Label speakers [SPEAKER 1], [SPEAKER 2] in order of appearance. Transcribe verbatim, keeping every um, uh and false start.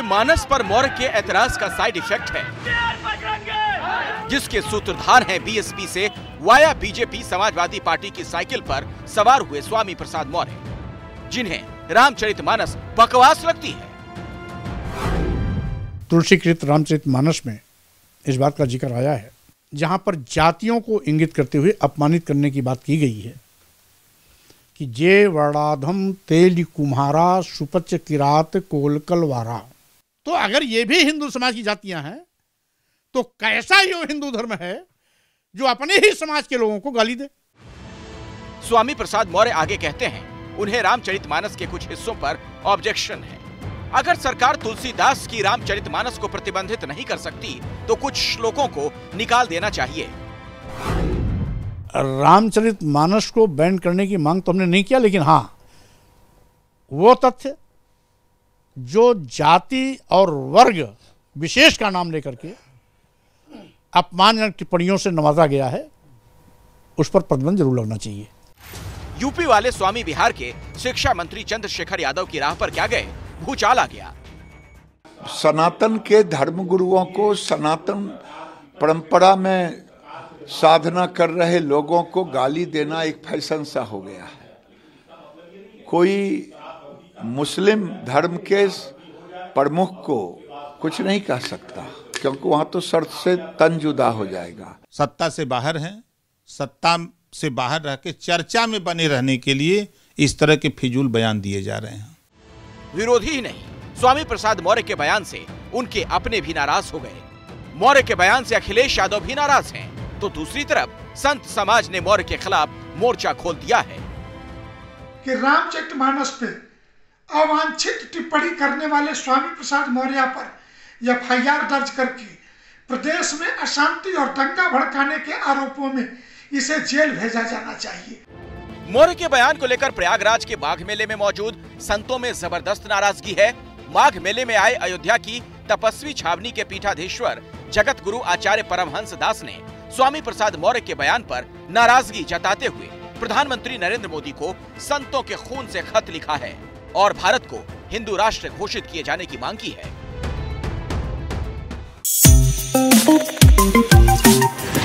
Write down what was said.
[SPEAKER 1] मानस पर मौर्य के ऐतराज का साइड इफेक्ट है, जिसके सूत्रधार हैं बीएसपी से वाया बीजेपी समाजवादी पार्टी की साइकिल पर सवार हुए स्वामी प्रसाद मौर्य, जिन्हें रामचरितमानस बकवास लगती है।
[SPEAKER 2] तुलसीकृत रामचरितमानस में इस बात का जिक्र आया है, जहां पर जातियों को इंगित करते हुए अपमानित करने की बात की गई है कि जे वर्णाधम तेल कुम्हारा सुपच किरात कोलकलवारा। तो अगर ये भी हिंदू समाज की जातियां हैं तो कैसा यो हिंदू धर्म है जो अपने ही समाज के लोगों को गाली दे।
[SPEAKER 1] स्वामी प्रसाद मौर्य आगे कहते हैं, उन्हें रामचरितमानस के कुछ हिस्सों पर ऑब्जेक्शन है। अगर सरकार तुलसीदास की रामचरितमानस को प्रतिबंधित नहीं कर सकती तो कुछ श्लोकों को निकाल देना चाहिए।
[SPEAKER 2] रामचरितमानस को बैन करने की मांग तो हमने नहीं किया, लेकिन हाँ, वो तथ्य जो जाति और वर्ग विशेष का नाम लेकर के अपमानजनक टिप्पणियों से नवाजा गया है, उस पर प्रतिबंध जरूर लगना चाहिए।
[SPEAKER 1] यूपी वाले स्वामी बिहार के शिक्षा मंत्री चंद्रशेखर यादव की राह पर क्या गए, भूचाल आ गया।
[SPEAKER 3] सनातन के धर्मगुरुओं को, सनातन परंपरा में साधना कर रहे लोगों को गाली देना एक फैशन सा हो गया है। कोई मुस्लिम धर्म के प्रमुख को कुछ नहीं कह सकता, क्योंकि वहां तो शर्त से तन जुदा हो जाएगा।
[SPEAKER 4] सत्ता से बाहर हैं, सत्ता से बाहर रह के चर्चा में बने रहने के लिए इस तरह के फिजूल बयान दिए जा रहे हैं।
[SPEAKER 1] विरोधी ही नहीं, स्वामी प्रसाद मौर्य के बयान से उनके अपने भी नाराज हो गए। मौर्य के बयान से अखिलेश यादव भी नाराज हैं, तो दूसरी तरफ संत समाज ने मौर्य के खिलाफ मोर्चा खोल दिया है
[SPEAKER 5] कि रामचरितमानस पे अवांछित टिप्पणी करने वाले स्वामी प्रसाद मौर्य पर एफ आई आर दर्ज करके प्रदेश में अशांति और दंगा भड़काने के आरोपों में इसे जेल भेजा जाना चाहिए।
[SPEAKER 1] मौर्य के बयान को लेकर प्रयागराज के माघ मेले में मौजूद संतों में जबरदस्त नाराजगी है। माघ मेले में आए अयोध्या की तपस्वी छावनी के पीठाधीश्वर जगत गुरु आचार्य परमहंस दास ने स्वामी प्रसाद मौर्य के बयान पर नाराजगी जताते हुए प्रधानमंत्री नरेंद्र मोदी को संतों के खून से खत लिखा है और भारत को हिंदू राष्ट्र घोषित किए जाने की मांग की है।